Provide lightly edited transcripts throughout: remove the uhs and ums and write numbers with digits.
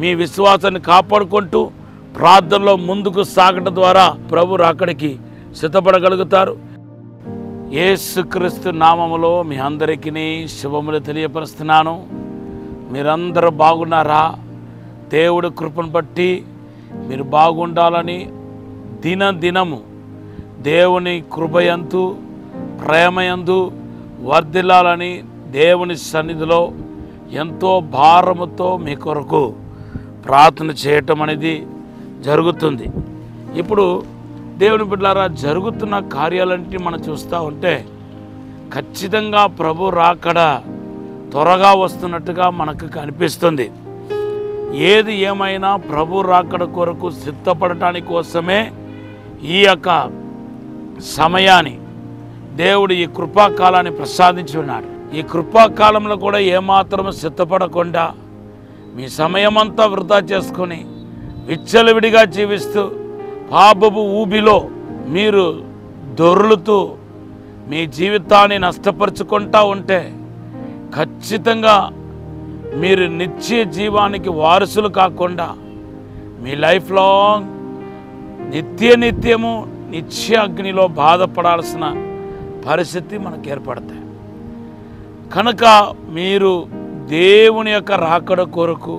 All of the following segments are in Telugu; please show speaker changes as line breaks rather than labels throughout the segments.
మీ విశ్వాసాన్ని కాపాడుకుంటూ ప్రార్థనలో ముందుకు సాగడం ద్వారా ప్రభు రాకడికి సిద్ధపడగలుగుతారు. యేసుక్రీస్తు నామములో మీ అందరికీ శుభములు తెలియపరుస్తున్నాను. మీరందరూ బాగున్నారా? దేవుడి కృపను బట్టి మీరు బాగుండాలని దినదినము దేవుని కృపయందు ప్రేమయందు వర్ధిల్లాలని దేవుని సన్నిధిలో ఎంతో భారముతో మీ కొరకు ప్రార్థన చేయటం అనేది జరుగుతుంది. ఇప్పుడు దేవుని బిడ్డలారా, జరుగుతున్న కార్యాలన్నింటినీ మనం చూస్తూ ఉంటే ఖచ్చితంగా ప్రభు రాకడ త్వరగా వస్తున్నట్టుగా మనకు కనిపిస్తుంది. ఏది ఏమైనా ప్రభు రాకడ కొరకు సిద్ధపడటానికి కోసమే ఈ యొక్క సమయాన్ని దేవుడు ఈ కృపాకాలాన్ని ప్రసాదించి ఉన్నాడు. ఈ కృపాకాలంలో కూడా ఏమాత్రం సిద్ధపడకుండా మీ సమయమంతా వృధా చేసుకొని విచ్చలవిడిగా జీవిస్తూ పాపపు ఊబిలో మీరు దొర్లుతూ మీ జీవితాన్ని నష్టపరుచుకుంటూ ఉంటే ఖచ్చితంగా మీరు నిత్య జీవానికి వారసులు కాకుండా మీ లైఫ్ లాంగ్ నిత్యము నిత్య అగ్నిలో బాధపడాల్సిన పరిస్థితి మనకు ఏర్పడతాయి. కనుక మీరు దేవుని యొక్క రాకడ కొరకు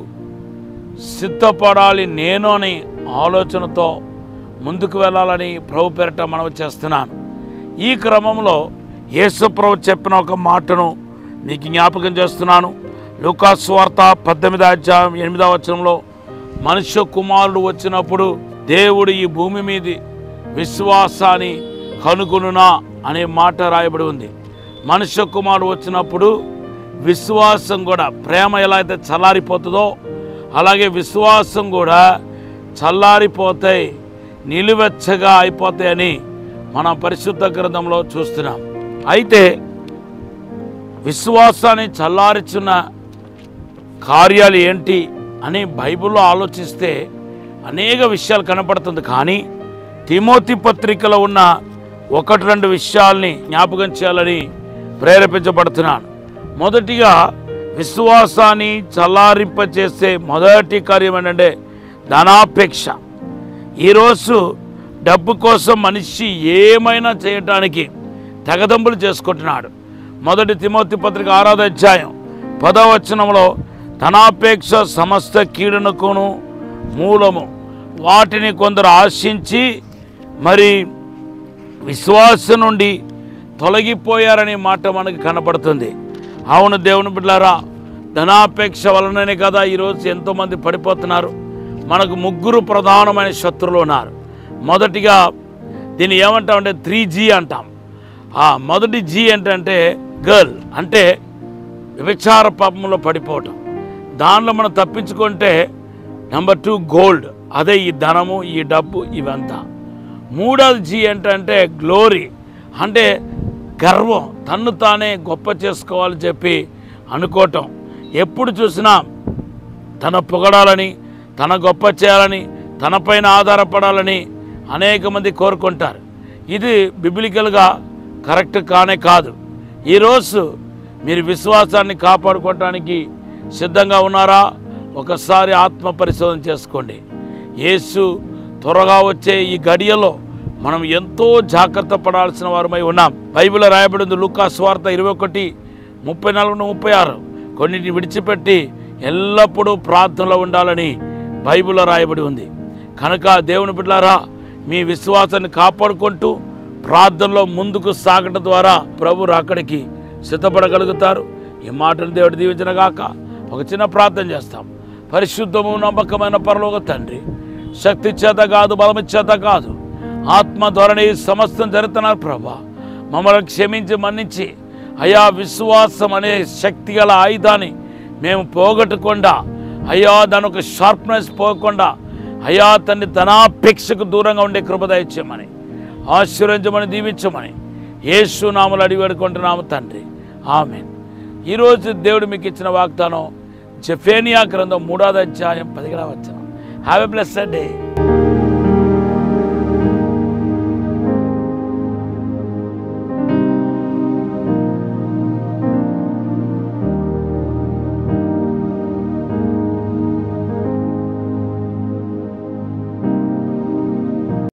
సిద్ధపడాలి నేను అని ఆలోచనతో ముందుకు వెళ్ళాలని ప్రభు పేరిట మనవి చేస్తున్నాను. ఈ క్రమంలో యేసు ప్రభు చెప్పిన ఒక మాటను మీకు జ్ఞాపకం చేస్తున్నాను. లూకాసు సువార్త 18వ అధ్యాయం 8వ వచనంలో మనుష్య కుమారుడు వచ్చినప్పుడు దేవుడు ఈ భూమి మీద విశ్వాసాన్ని కనుగొనునా అనే మాట రాయబడి ఉంది. మనుష్య కుమారుడు వచ్చినప్పుడు విశ్వాసం కూడా, ప్రేమ ఎలా అయితే చల్లారిపోతుందో అలాగే విశ్వాసం కూడా చల్లారిపోతాయి, నిలువెచ్చగా అయిపోతాయని మనం పరిశుద్ధ గ్రంథంలో చూస్తున్నాం. అయితే విశ్వాసాన్ని చల్లార్చిన కార్యాలు ఏంటి అని బైబిల్లో ఆలోచిస్తే అనేక విషయాలు కనపడుతుంది. కానీ తిమోతి పత్రికలో ఉన్న 1-2 విషయాల్ని జ్ఞాపకం చేయాలని ప్రేరేపించబడుతున్నాను. మొదటిగా విశ్వాసాన్ని చల్లారింపచేసే మొదటి కార్యం ఏంటంటే ధనాపేక్ష. ఈరోజు డబ్బు కోసం మనిషి ఏమైనా చేయటానికి తెగదంపులు చేసుకుంటున్నాడు. 1 తిమోతి పత్రిక 6వ అధ్యాయం 10వ వచనంలో ధనాపేక్ష సమస్త కీడునకును మూలము, వాటిని కొందరు ఆశించి మరి విశ్వాసం నుండి తొలగిపోయారనే మాట మనకు కనపడుతుంది. అవును దేవుని బిడ్డలారా, ధనాపేక్ష వలననే కదా ఈరోజు ఎంతోమంది పడిపోతున్నారు. మనకు 3 ప్రధానమైన శత్రువులు ఉన్నారు. మొదటిగా దీన్ని ఏమంటామంటే 3G అంటాం. మొదటి G ఏంటంటే గర్ల్, అంటే వ్యభిచార పాపంలో పడిపోవటం. దానిలో మనం తప్పించుకుంటే నెంబర్ 2 గోల్డ్, అదే ఈ ధనము ఈ డబ్బు ఇవంతా. 3వ G ఏంటంటే గ్లోరీ, అంటే గర్వం, తన్ను తానే గొప్ప చేసుకోవాలని చెప్పి అనుకోవటం. ఎప్పుడు చూసినా తన పొగడాలని, తన గొప్ప చేయాలని, తనపైన ఆధారపడాలని అనేక మంది కోరుకుంటారు. ఇది బిబ్లికల్గా కరెక్ట్ కానే కాదు. ఈరోజు మీరు విశ్వాసాన్ని కాపాడుకోవటానికి సిద్ధంగా ఉన్నారా? ఒకసారి ఆత్మ పరిశోధన చేసుకోండి. యేసు త్వరగా వచ్చే ఈ గడియలో మనం ఎంతో జాగ్రత్త పడాల్సిన వారమై ఉన్నాం. బైబిల్లో రాయబడింది లూకాసు సువార్త 21:34-36 కొన్నిటిని విడిచిపెట్టి ఎల్లప్పుడూ ప్రార్థనలో ఉండాలని బైబిల్లో రాయబడి ఉంది. కనుక దేవుని బిడ్డలారా, మీ విశ్వాసాన్ని కాపాడుకుంటూ ప్రార్థనలో ముందుకు సాగడం ద్వారా ప్రభు రాకడికి సిద్ధపడగలుగుతారు. ఈ మాటను దేవుడు దీవించనగాక. ఒక చిన్న ప్రార్థన చేస్తాం. పరిశుద్ధము నమ్మకమైన పరలోక తండ్రి, శక్తి చేత కాదు, బలము చేత కాదు, ఆత్మ ధోరణి సమస్తం జరుగుతున్నారు ప్రభా. మమ్మల్ని క్షమించి మన్నించి అయా విశ్వాసం అనే శక్తి గల ఆయుధాన్ని మేము పోగొట్టకుండా, అయ్యా దాని ఒక షార్ప్నెస్ పోకుండా, అయ్యా తండ్రి ధనాపేక్షకు దూరంగా ఉండే కృప దయచేయమని, ఆశీర్వదించమని, దీవించమని యేసు నామములో అడిగి వేడుకుంటున్నాము తండ్రి, ఆమేన్. ఈరోజు దేవుడు మీకు ఇచ్చిన వాగ్దానం జెఫెనియా గ్రంథం 3వ అధ్యాయం 17వ వచనం. Have a blessed day.